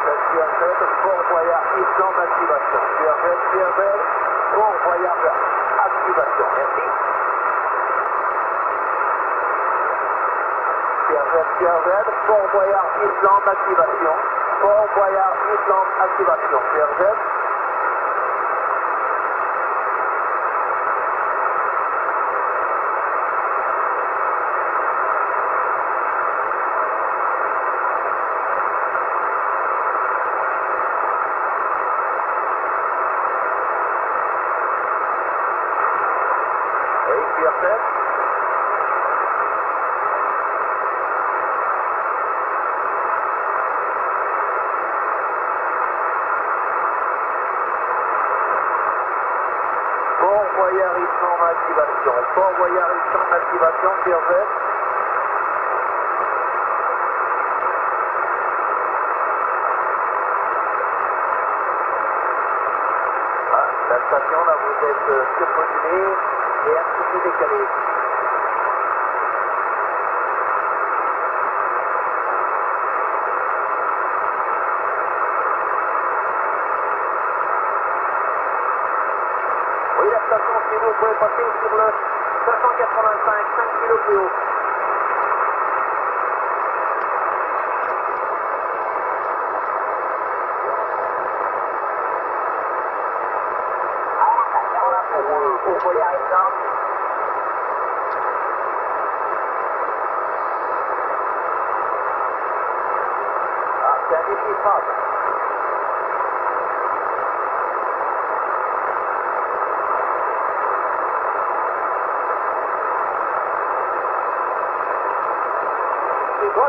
Fort Boyard, Island, activation. Pierre-Belle, Fort Boyard, activation. Merci. Pierre-Belle, Fort Boyard, Island, activation. Fort Boyard, Island, activation. Pierre-Belle. Pierre-Belle. Fort Boyard, Island, activation. Fort Boyard, Island, activation. Pierre-Belle. La station, là, vous êtes surpollué et un petit peu décalé. Oui, la station, si vous pouvez passer sur le 585, 5 kg plus haut. Pour Boyard Island. Ah, c'est un défi simple. C'est bon,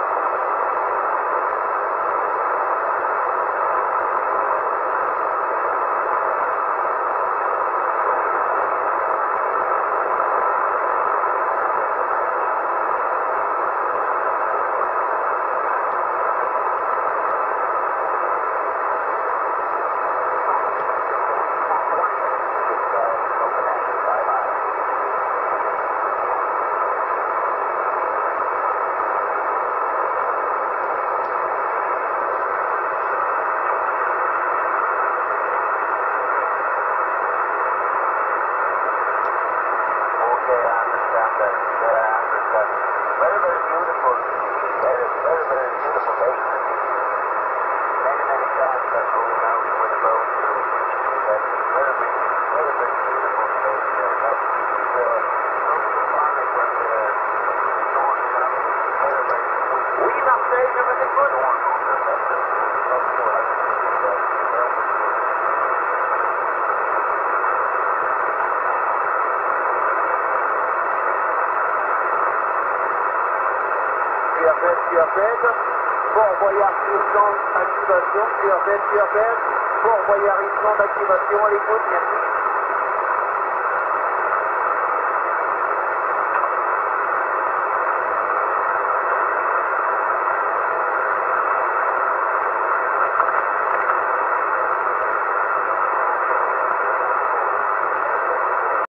Pierre-Belle, Fort Boyard Island, activation. Pierre-Belle, Fort Boyard Island, activation. À l'écoute, merci.